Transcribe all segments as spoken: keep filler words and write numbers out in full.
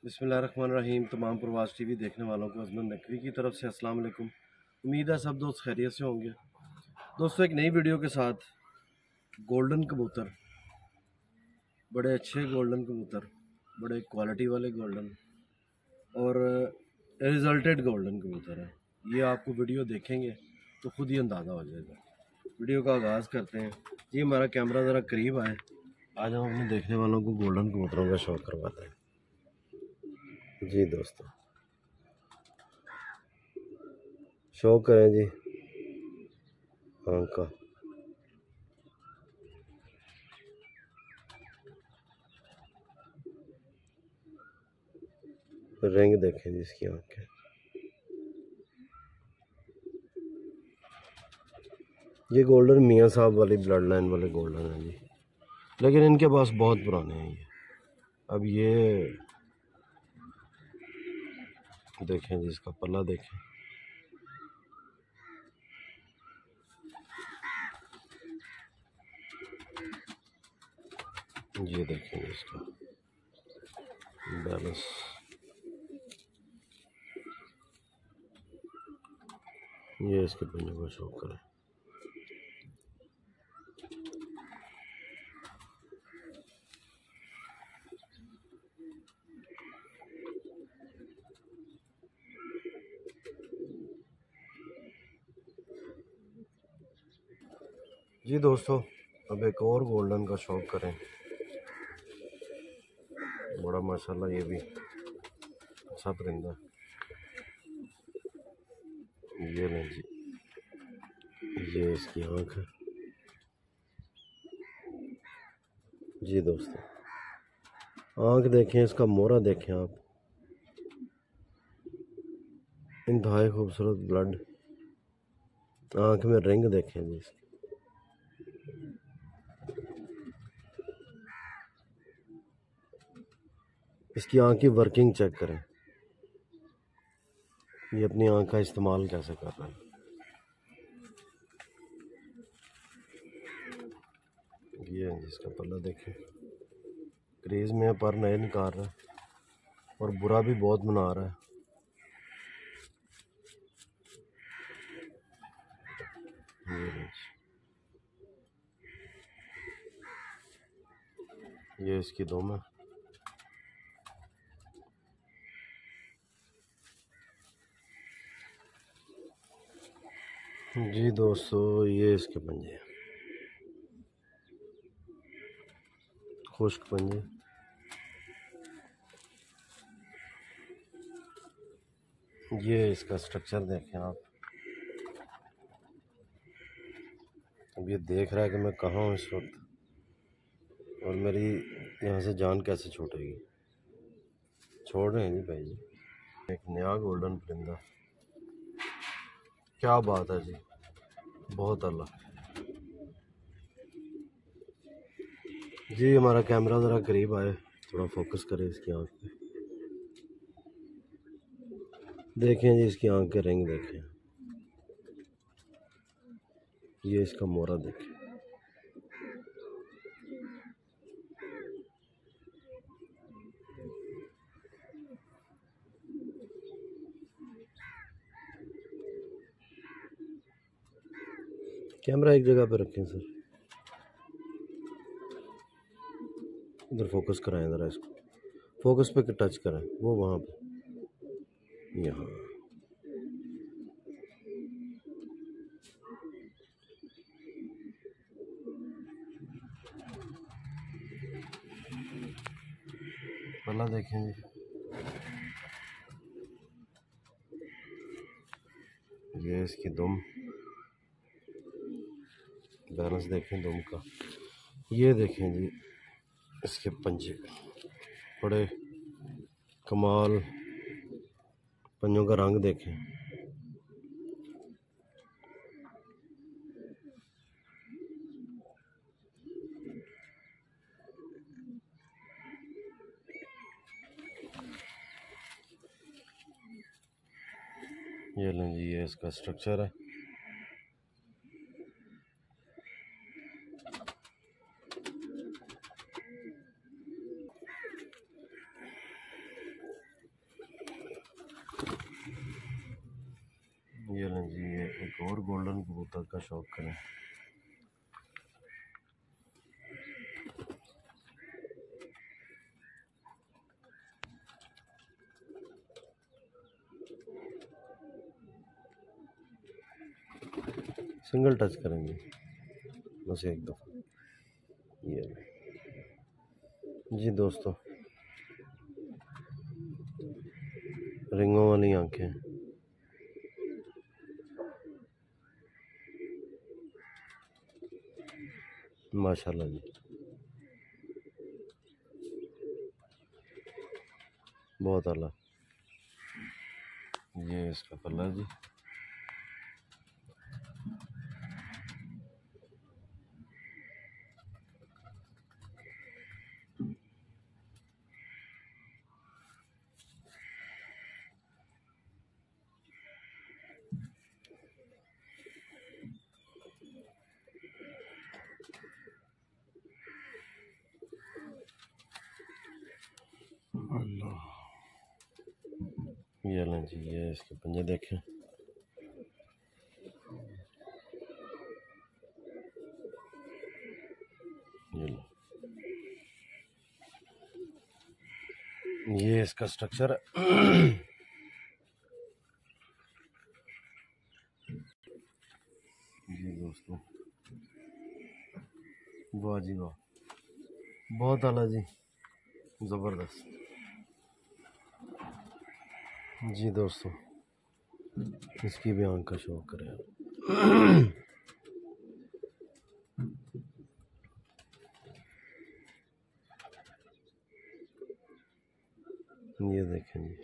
बिस्मिल्लाहिर्रहमानिर्रहीम। तमाम प्रवास टीवी देखने वालों को अजमत नकवी की तरफ से अस्सलाम वालेकुम। उम्मीद है सब दोस्त खैरियत से होंगे। दोस्तों, एक नई वीडियो के साथ गोल्डन कबूतर, बड़े अच्छे गोल्डन कबूतर, बड़े क्वालिटी वाले गोल्डन और रिजल्टेड गोल्डन कबूतर है। ये आपको वीडियो देखेंगे तो खुद ही अंदाज़ा हो जाएगा। वीडियो का आगाज़ करते हैं। ये हमारा कैमरा ज़रा करीब आए, आज हम अपने देखने वालों को गोल्डन कबूतरों का शौक़ करवाते हैं। जी दोस्तों, शौक़ करें जी आँख का। रंग देखें जी इसकी आँख के। ये गोल्डन मियाँ साहब वाली ब्लड लाइन वाले गोल्डन हैं जी, लेकिन इनके पास बहुत पुराने हैं ये। अब ये देखें जी, इसका पल्ला देखें। ये देखें इसका बैलेंस। ये इसके पंजे को शो करें। जी दोस्तों, अब एक और गोल्डन का शौक़ करें। बड़ा माशाल्लाह ये भी अच्छा परिंदा। ये नहीं जी, ये इसकी आँख है जी दोस्तों। आँख देखें, इसका मोहरा देखें आप, इंतहाई खूबसूरत ब्लड। आँख में रिंग देखें जी इसकी। इसकी आँख की वर्किंग चेक करें, ये अपनी आँख का इस्तेमाल कैसे कर रहा है। ये इसका पल्ला देखें, क्रीज में पर नहीं निकाल रहा और बुरा भी बहुत मना रहा है। ये ये इसकी दुम है जी दोस्तों। ये इसके पंजे, खुश्क पंजे। ये इसका स्ट्रक्चर देखें आप। अब ये देख रहा है कि मैं कहाँ हूँ इस वक्त, और मेरी यहाँ से जान कैसे छूटेगी। छोड़ रहे हैं जी भाई जी। एक नया गोल्डन परिंदा, क्या बात है जी, बहुत अल्लाह जी। हमारा कैमरा ज़रा करीब आए, थोड़ा फोकस करें इसकी आँख पे। देखें जी इसकी आँख के रिंग देखें, ये इसका मोहरा देखें। कैमरा एक जगह पे रखें सर, इधर फोकस कराएं ज़रा इसको। फोकस पे टच करें, वो वहाँ पे, यहाँ। पल्ला देखें जी, ये इसकी दुम, बैलेंस देखें दुम का। ये देखें जी इसके पंजे, बड़े कमाल पंजों का रंग देखें। ये लें जी, ये इसका स्ट्रक्चर है। ये लें जी, ये एक और गोल्डन कबूतर का शौक करें। सिंगल टच करेंगे बस एक दफ़ा। ये जी दोस्तों, रिंगों वाली आंखें, माशाल्लाह जी, बहुत आला। ये इसका कलर जी, अल्लाह। ये लें जी, ये इसके पंजे देखें। ये लो, ये इसका स्ट्रक्चर है। जी दोस्तों, वाह जी वाह, बहुत आला जी, ज़बरदस्त। जी दोस्तों, इसकी भी आंख का शौक करें। ये देखें जी,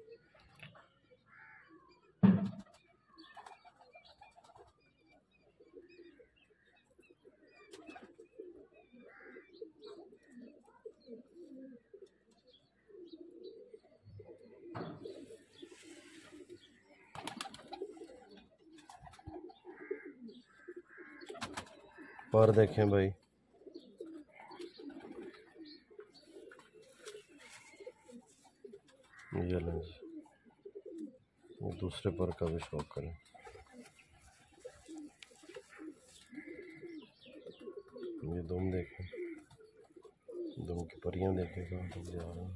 पर देखें भाई, ये लें जी, दूसरे पर का भी शौक करें। ये दुम देखें, दुम की परियां देखें कहाँ तक जा रहे हैं।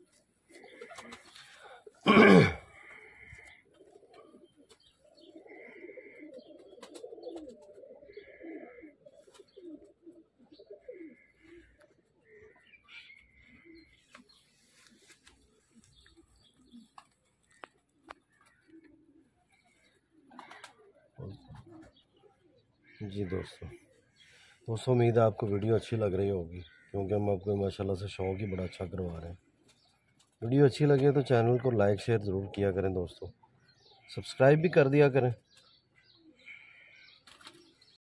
जी दोस्तों दोस्तों उम्मीद है आपको वीडियो अच्छी लग रही होगी, क्योंकि हम आपको माशाल्लाह से शौक ही बड़ा अच्छा करवा रहे हैं। वीडियो अच्छी लगे तो चैनल को लाइक शेयर ज़रूर किया करें दोस्तों, सब्सक्राइब भी कर दिया करें।